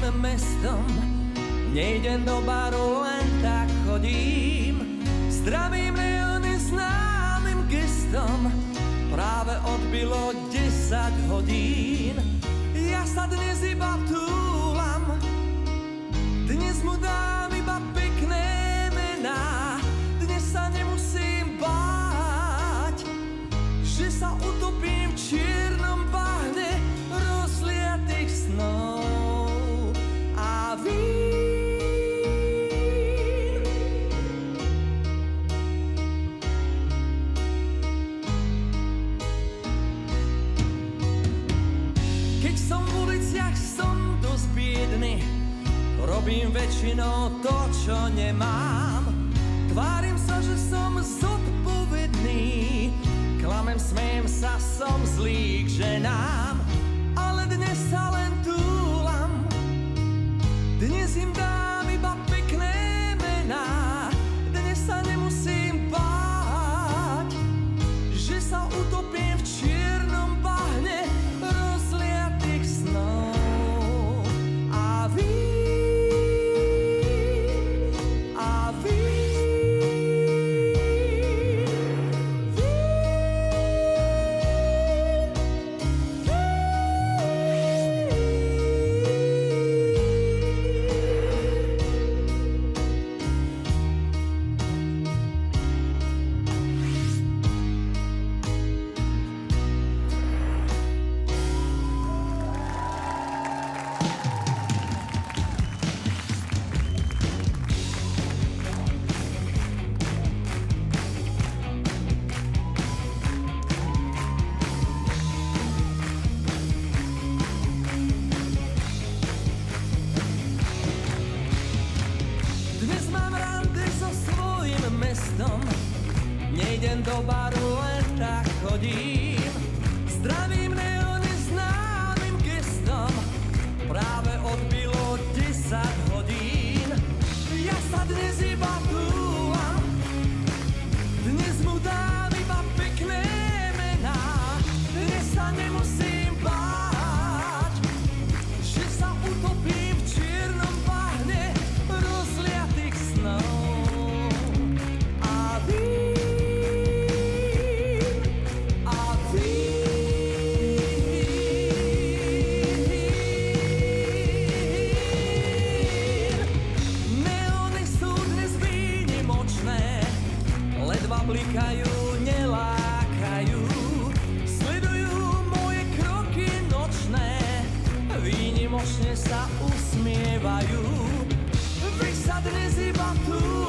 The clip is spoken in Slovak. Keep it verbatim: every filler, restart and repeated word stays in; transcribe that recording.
mestom. Nejdem do baru, len tak chodím. Zdravím neony známym gestom. Práve odbilo desať hodín. Ja sa dnes iba túlam. Dnes mu dám iba pekné mená. Dnes sa nemusím báť, že sa utopím v čiernom bahne rozliatých snov a vín. Keď som v uliciach, som dosť biedny. Robím väčšinou to, čo nemám. Tvárim sa, že som zodpovedný. Klamem, smejem sa, som zlý k ženám. Ale dnes sa len túlam. Dnes im dám iba pekné mená. Dnes sa nemusím báť, že sa utopím v čiernom bahne rozliatých snov a vín. Nejdem do baru, len tak chodím. Zdravím neony známym gestom. Práve odbilo desať hodín. Ja sa dnes iba túlam. Dnes mu dám iba pekné mená. Dnes sa nemusím báť, že sa utopím v čiernom bahne rozliatých snov. Blikajú, nelákajú, sledujú moje kroky nočné, výnimočne sa usmievajú. Vy sa dnes iba tu